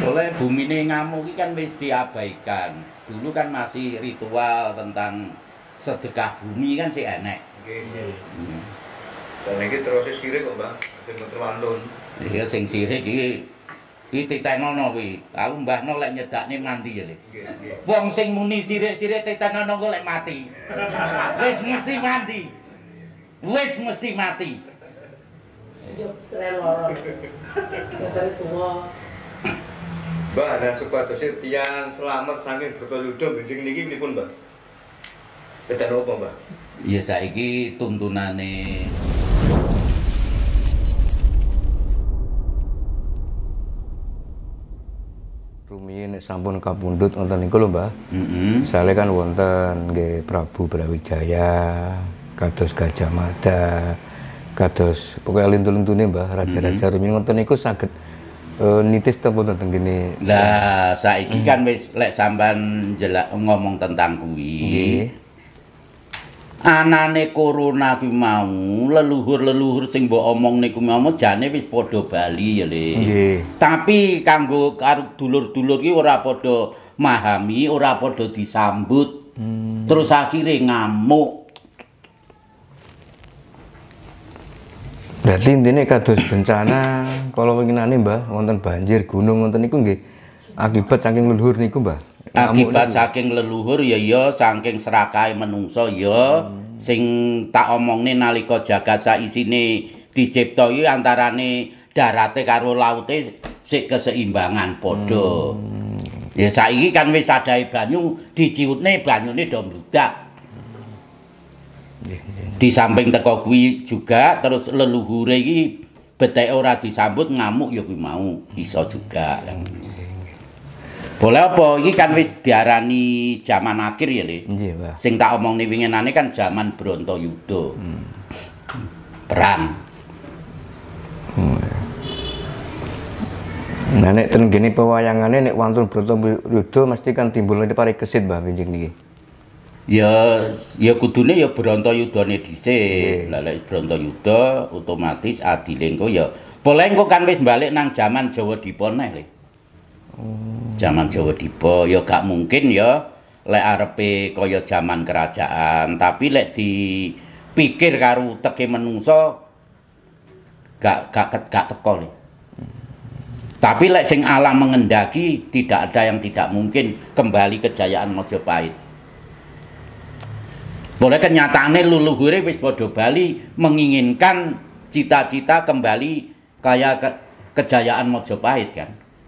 Oleh bumine ngamuk iki kan wis diabaikan. Dulu kan masih ritual tentang sedekah bumi kan sih enek. Nggih. Dan iki terus sirik kok, Mbah. Sing terwantun. Iya sing sirik iki titenono kuwi. Aku mbahno lek nyedakne mandi ya, Le. Nggih. Wong sing muni sirik-sirik titenono kok lek mati. Wis mesti mati. Wis mesti mati. Yo keren loro. Dasare tuwa. Mbah, ada supados tiyang selamat saking Bratayuda benjing niki pripun, Mbah? Kedan apa, Mbah? Ya saiki tuntunane rumiyin sampun kapundhut wonten niku lho, Mbah. Sale kan wonten nggih Prabu Brawijaya, kados Gajah Mada, kados pokoke lintu-lintune Mbah, raja-raja rumiyin wonten niku saged nitis ta wonten teng kene. lah saiki kan wis lek sampean ngomong tentang kuwi. Nggih. Anane corona kuwi mau leluhur-leluhur sing mbok omong niku mau jane wis padha bali ya, Le. Nggih. Tapi kanggo karo dulur-dulur ki ora padha memahami, ora padha disambut. Terus akhire ngamuk. Berarti intine kados bencana kala winginane Mbah wonten banjir gunung wonten niku nggih akibat saking leluhur niku Mbah. Akibat saking leluhur ya saking serakahe menungso ya sing tak omongne nalika jagat saisine dicipta iki antarane darate karo laute sik keseimbangan padha. Ya saiki kan wis adahe banyu diciutne banyune do mbludak. Di samping teko kuwi juga terus leluhure iki beteke ora disambut ngamuk ya kuwi mau iso juga. Boleh apa iki kan wis diarani zaman akhir ya, Le. Nggih, Mbah. Sing tak omongne winginane kan zaman Bratayuda. Perang. Nah nek ten gene pewayangane nek wonten Bratayuda mesti kan timbul pare kesit Mbah benjing niki. Ya kudune ya Bratayudane dhisik. Lah lek Bratayuda otomatis adile engko ya boleh engko kan wis balik nang zaman Jawa Dipa neh, Le. Zaman Jawa Dipa ya gak mungkin ya lek arepe kaya zaman kerajaan, tapi lek dipikir karo teke menungso gak teko, Le. Tapi lek sing alam mengendaki tidak ada yang tidak mungkin kembali kejayaan Majapahit. Boleh kenyataannya leluhure wis padha bali menginginkan cita-cita kembali kayak kejayaan Majapahit kan.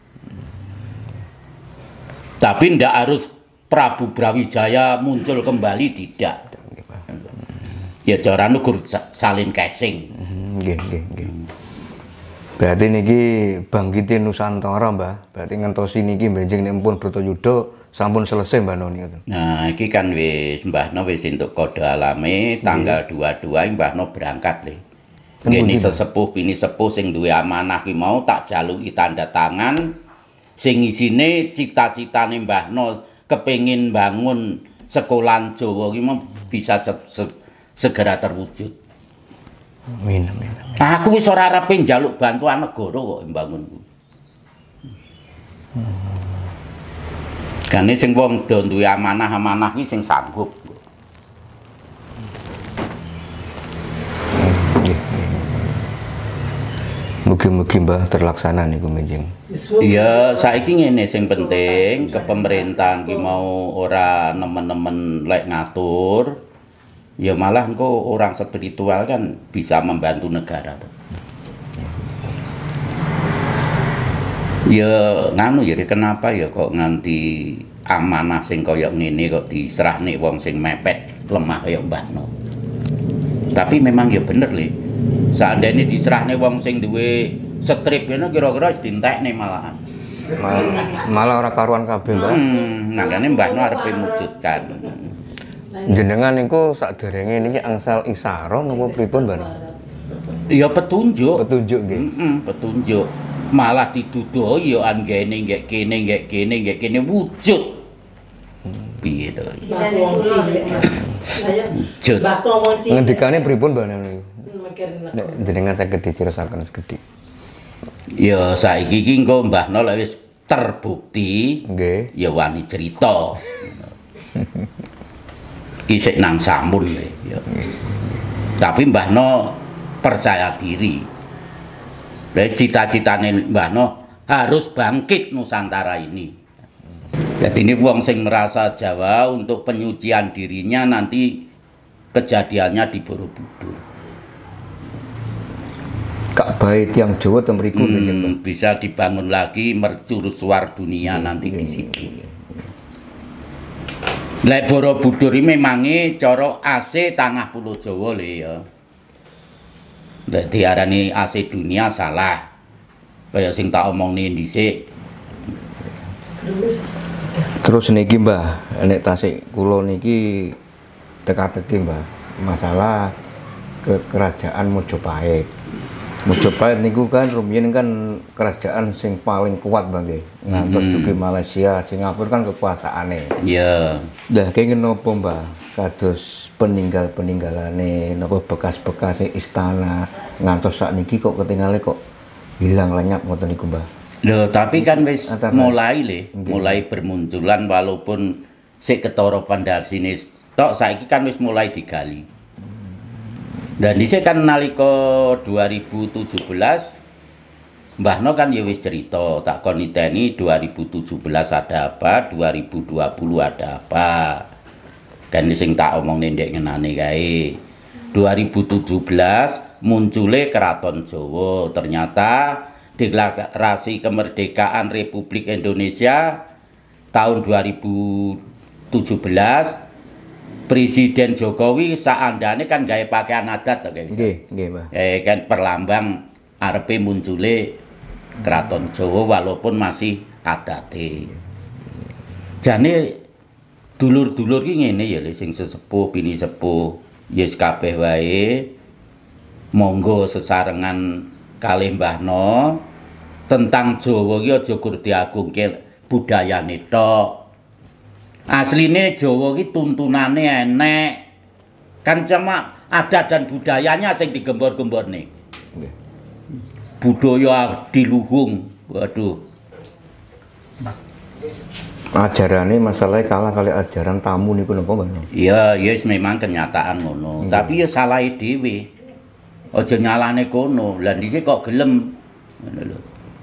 Tapi ndak harus Prabu Brawijaya muncul kembali tidak. Ya cara nugur salin casing. Nggih. Berarti niki bangkite Nusantara, Mbah. Berarti ngentosi niki benjing nek pun Bratayuda sampun selesai Mbah Noni ngoten. Nah, iki kan wis Mbahno wis entuk kode alame tanggal 22 Mbahno berangkat Le. Ngene sesepuh bini sepuh sing duwe amanah ki mau tak jaluki tanda tangan sing isine cita-citane Mbahno kepengin bangun sekolah Jawa ki bisa segera terwujud. Amin. Aku wis ora arepe njaluk bantuan negara kok mbangun kuwi. Gane sing wong do duwe amanah-amanah ki sing sanggup. Mugi-mugi Mbah terlaksana niku menjing. Iya, saiki ngene sing penting ke pemerintahan ki mau ora nemen-nemen lek ngatur. Ya malah engko orang spiritual kan bisa membantu negara. Ya nganu ya kenapa ya kok nganti amanah sing kaya ngene kok diserahne wong sing mepet lemah kaya Mbahno. Tapi memang ya bener Le. Seandainya diserahne wong sing duwe strip ngene kira-kira wis dientekne malahan. Malah ora karuan kabeh, Mbah. Makane Mbahno arepe mujudkan. Jenengan niku sakderenge niki angsal isara napa pripun, Mbah? Ya petunjuk. Petunjuk nggih. Petunjuk. Malah dituduh ya anggene nggek kene wujud. Piye to? Wong cilik. Wujud. Ngendikane pripun, Mbah niku? Jenengan saged dicerisaken sekedhik. Ya saiki iki engko Mbahno lek wis terbukti Nggih. ya wani cerita. Isik nang sampun le ya. Tapi Mbah No percaya diri. Lah cita-citane Mbah No harus bangkit Nusantara ini. Jadi ini wong sing merasa Jawa untuk penyucian dirinya nanti kejadiannya di Borobudur. Ka'bah tiang Jawa ten mriku Bisa dibangun lagi mercusuar dunia nanti di situ. Lek Borobudur iki memangi cara AC tanah Pulo Jawa le ya. Lek diarani AC dunia salah. Kaya sing tak omongne dhisik. Terus niki Mbah, nek tasik kula niki teka-teki Mbah, masalah ke kerajaan Mojopahit. Mojopahit niku kan rumiyin kan kerajaan sing paling kuat Mbah nggih. Ngantos juga Malaysia, Singapura kan kekuasaane. Iya. Lah kenging napa Mbah? Kados peninggalane napa bekas-bekas istana ngantos sakniki kok ketinggalan kok hilang lenyap ngoten niku Mbah. Loh, tapi kan wis mulai bermunculan walaupun sik ketara pandharsine tok saiki kan wis mulai digali. Dan dhisik kan nalika 2017 Mbah No kan ya wis cerita tak kon niteni 2017 ada apa, 2020 ada apa. Kan sing tak omongne ndek ngenane kae. 2017 muncule Keraton Jawa, ternyata Deklarasi Kemerdekaan Republik Indonesia tahun 2017 Presiden Jokowi saandane kan gawe pakaian adat to guys. Nggih, Mbah. Kan perlambang arepe muncule Keraton Jawa walaupun masih adate. Jane dulur-dulur ki ngene ya sing sesepuh bini sepuh yes kabeh wae monggo sesarengan kalih Mbah No tentang Jawa ki aja gur diagungke budayane tok. Asline Jawa ki tuntunane enek. Kan cuma adat dan budayanya sing digembor-gemborne. Budaya diluhung. Waduh. Ajarane masalahnya kalah kali ajaran tamu niku napa Mbah No? Iya, yes memang kenyataan ngono. Tapi ya salahe dhewe. Aja nyalane kono. Lah dhisik kok gelem. Ngono lho.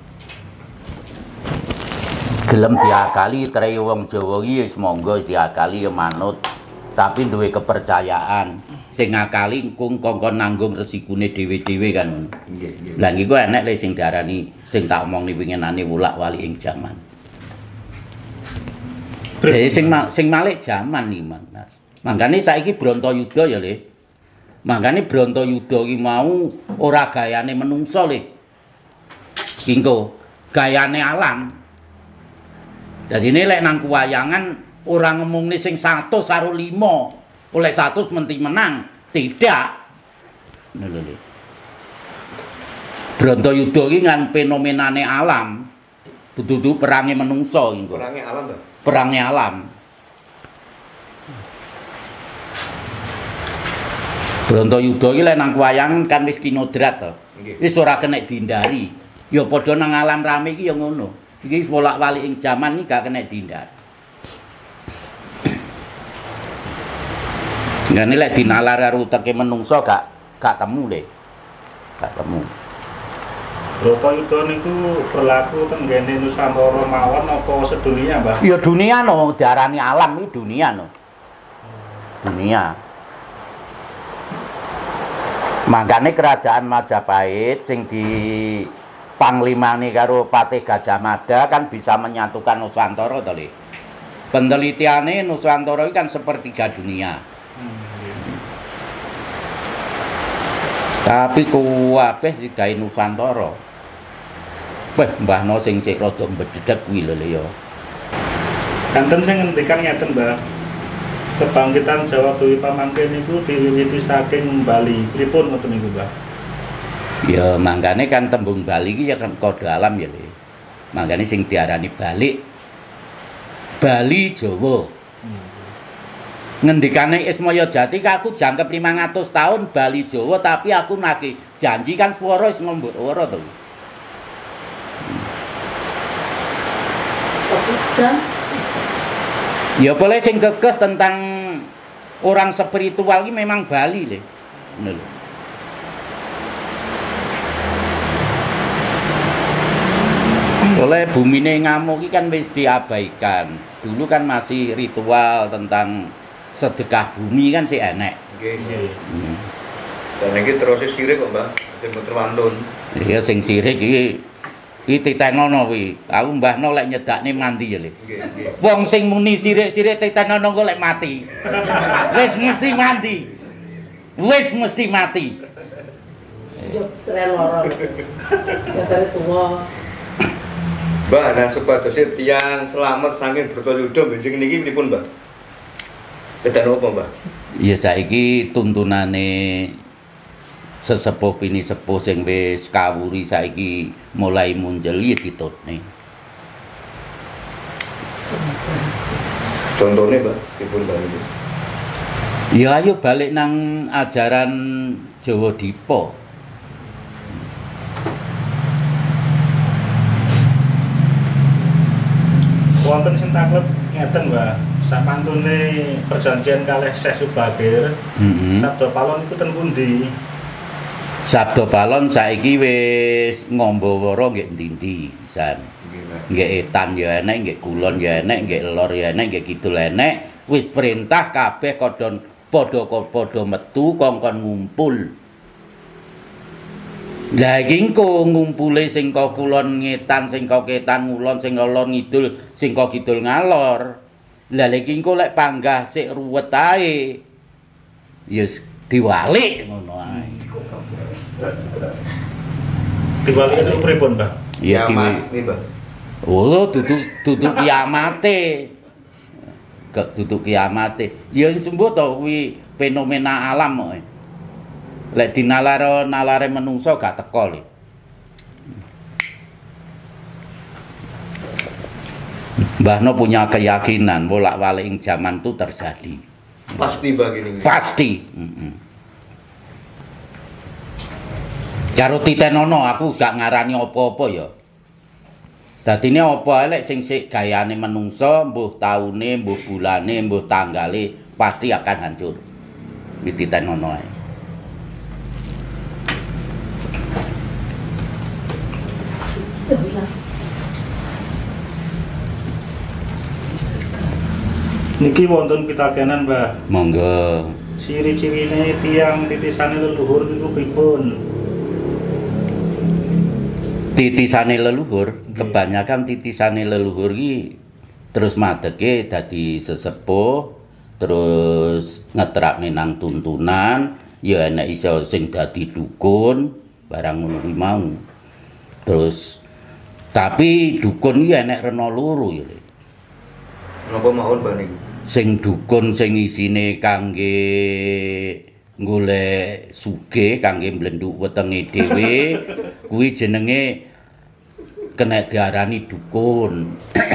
Gelem diakali trei wong Jawa iki wis monggo diakali ya manut. Tapi duwe kepercayaan. Sing ngakali kongkon nanggung resikune dhewe-dhewe kan ngono. Lah niku enek le sing diarani sing tak omongni winginane wulak-walik ing jaman. Sing malik jaman iki, Mas. Mangkane saiki Brontoyuda ya, Le. Mangkane Brontoyuda ki mau ora gayane menungso le. Kingko gayane alam. Dadine lek nang kuwayangan ora ngemungne sing 100 karo 5. Oleh 100 menti menang, tidak. Ngono lho. Brontoyuda ki kan fenomenane alam. Dudu perange menungso kingko. Perange alam to. Perange alam. Brontoyuda iki lek nang kuwayangan kan wis kinodrat to. Wis ora kena dihindari. Ya padha nang alam rame iki ya ngono. Iki bolak-balik ing jaman iki gak kena dihindari. Ngene lek dinalar karo uteke menungso gak temu le. Gak temu. Brontoyuda niku berlaku teng ngene Nusantara mawon apa sedunia, Mbah? Ya dunia no, diarani alam iki dunia no. Dunia. Makanya kerajaan Majapahit sing di panglimane karo Patih Gajah Mada kan bisa menyatukan Nusantara to, Le. Penelitiane Nusantara iki kan sepertiga dunia. Tapi kuwabeh digawe Nusantara. Weh, Mbah No sing sik rada mbedhedhek kuwi lho ya. Kanten sing ngendikan ngeten, Mbah. Kebangkitan Jawa Dewi pamangkin niku diwiwiti saking Bali. Pripun ngoten niku, Mbah? Ya mangkane kan tembung Bali iki ya kan kode alam ya, Le. Mangkane sing diarani balik Bali Jawa. Ngendikane Ismaya Jati aku jangkep 500 tahun Bali Jawa tapi aku nagih janji kan swara wis ngembur ora to. Sudah. Ya boleh sing kekeh tentang orang spiritual ini memang Bali le. Ngono lho. Oleh bumine ngamuk iki kan wis diabaikan. Dulu kan masih ritual tentang sedekah bumi kan sih enek. Nggih. Dan iki terus sirik kok, Mbah. Sing puter wantun. Iya sing sirik iki titenono kuwi. Aku mbahno lek nyedakne mandi ya le. Nggih. Wong sing muni sirik-sirik titenono kok lek mati. Wis mesti mati. Wis mesti mati. Yo tren loro. Biasane tuwa. Mbah, nah supados tiyang selamat saking Bretayuda benjing niki pripun, Mbah? Kedan apa, Mbah? Ya saiki tuntunane sesepuh pini sepuh sing wis kawuri saiki mulai muncul ya ditutne. Contohnya, Mbah, pripun Mbah niku? Ya ayo balik nang ajaran Jawa Dipa. Wonten sing taklep ngeten, Mbah. Sapantune perjanjian kalih Syekh Subagir, Sabda Palon iku ten pundi? Sabda Palon saiki wis ngombowara nggih ndi-ndi pisan. Nggih etan ya enek, nggih kulon ya enek, nggih lor ya enek, nggih kidul enek. Wis perintah kabeh kodon padha metu kongkon ngumpul. Lah iki engko ngumpule sing ka kulon ngetan, sing ka ketan ngulon, sing lor ngidul, sing ka kidul ngalor. Lah iki engko lek panggah sik ruwet ae. Ya diwalik ngono ae. Diwalik itu pripun, Mbah? Ya Kiamat nih, Mbah. Oh, duduk kiamate. Gak duduk kiamate. Ya sembuh to kuwi fenomena alam kok. Lek dinalare menungso gak teko le. Mbahno punya keyakinan bolak-balik ing zaman itu terjadi. Pasti Mbah gini. Pasti. Karo titenono aku gak ngarani apa-apa ya. Dadine apa elek sing sik gayane menungso, mbuh taune, mbuh bulane, mbuh tanggale pasti akan hancur. Iki titenono ae. Niki wonten pitakenan, Mbah. Monggo. Ciri-cirine tiyang titisane leluhur niku pripun? Titisane leluhur, kebanyakan titisane leluhur iki terus madege dadi sesepuh, terus ngeterapne nang tuntunan, ya enek iso sing dadi dukun, barang ngono kuwi mau. Terus tapi dukun iki enek rena loro ya. Napa mawon Mbah niku? Sing dukun sing isine kangge golek sugih, kangge mblenduk wetenge dhewe, kuwi jenenge kena diarani dukun.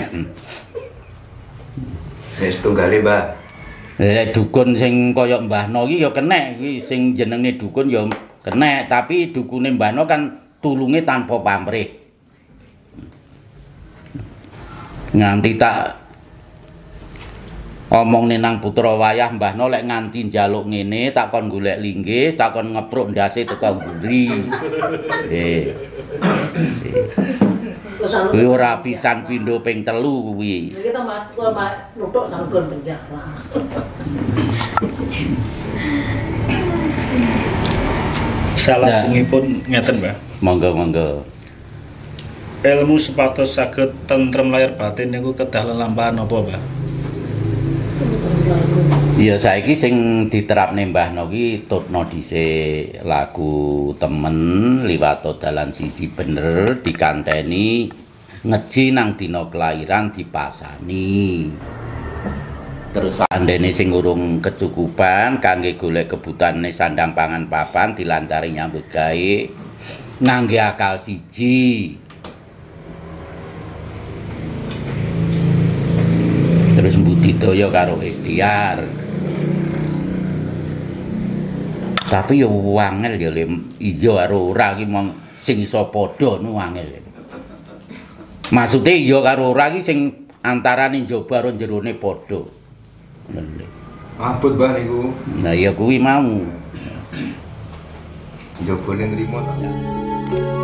Wis tunggale, Mbah. Dukun sing kaya Mbahno iki ya kena, iki sing jenenge dukun ya kena, tapi dukune Mbahno kan tulunge tanpa pamrih. Nganti tak omongne nang putra wayah Mbahno lek nganti njaluk ngene tak kon golek linggis, tak kon ngepruk ndase teko mburi. Kuwi ora pisan pindho ping 3 kuwi. Kita Mas kok nuthuk sanggon penjara. Salajengipun ngeten, Mbah. Monggo. Ilmu supados saged tentrem lahir batin niku kedah lelampahan apa, Mbah? Ya saiki sing diterapne Mbahno ki tutno dhisik lagu temen liwat dalan siji bener dikanteni ngeji nang dina kelahiran dipasani. Terus andene sing urung kecukupan kangge golek kebutane sandang pangan papan dilantari nyambut gawe ngangge akal siji. Terus mbudidaya karo ikhtiar. Tapi ya wangel ya iya karo ora iki sing iso padha nu wangel. Maksude iya karo ora iki sing Antarane njaba karo jerone padha. Ngono lho. Abot Mbah niku. Nah ya kuwi mau. Njabane nrimo ta.